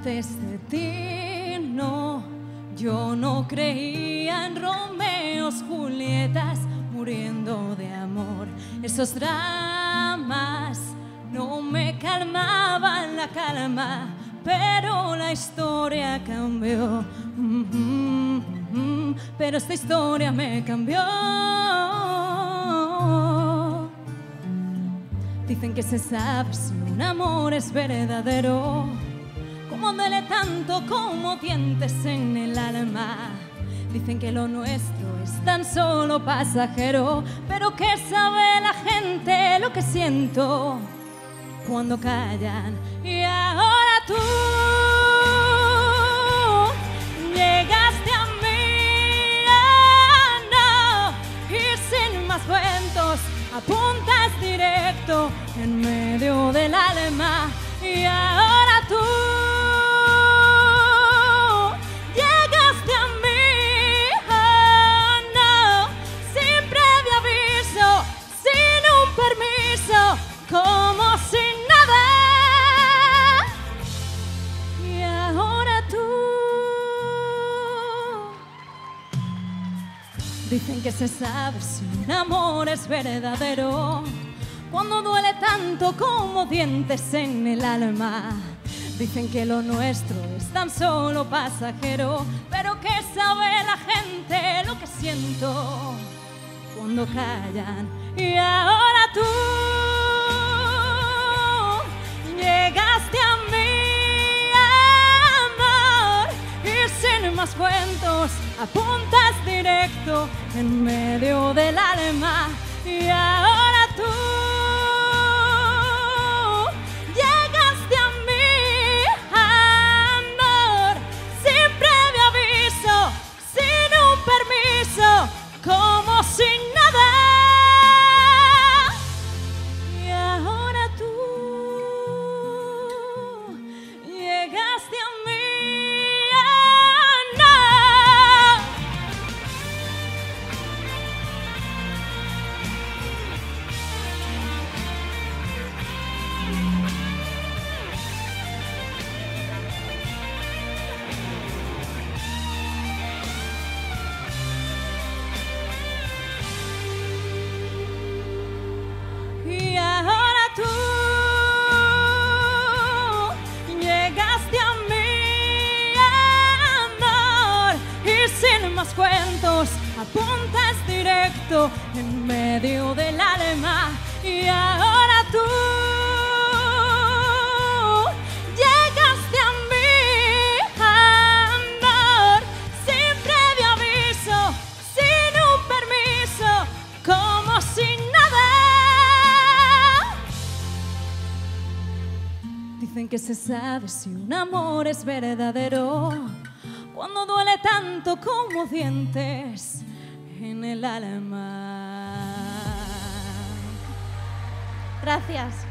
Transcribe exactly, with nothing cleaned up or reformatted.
antes de ti, no. Yo no creía en Romeos, Julietas, muriendo de amor. Esos dramas no me calmaban la calma, pero la historia cambió. Mm-hmm, mm-hmm, pero esta historia me cambió. Dicen que se sabe si un amor es verdadero, como duele tanto como dientes en el alma. Dicen que lo nuestro es tan solo pasajero, pero ¿qué sabe la gente lo que siento cuando callan? Y ahora tú llegaste a mí, oh, no, y sin más cuentos apuntas directo en medio del alma. Y ahora tú llegaste a mí, oh, no, sin previo aviso, sin un permiso, como sin nada. Y ahora tú. Dicen que se sabe si un amor es verdadero, cuando duele tanto como dientes en el alma. Dicen que lo nuestro es tan solo pasajero, pero ¿qué sabe la gente lo que siento cuando callan? Y ahora tú llegaste a mí, amor, y sin más cuentos apuntas directo en medio del alma. Y ahora tú llegaste a mí, amor, sin previo aviso, sin un permiso, como sin nada. Y ahora tú llegaste a mí, oh, no. Y ahora tú llegaste a mí, amor, y sin más cuentos apuntas directo en medio del alma. Y ahora tú llegaste a mí, amor, sin previo aviso, sin un permiso, como sin nada. Dicen que se sabe si un amor es verdadero, cuando duele tanto como dientes en el alma. Gracias.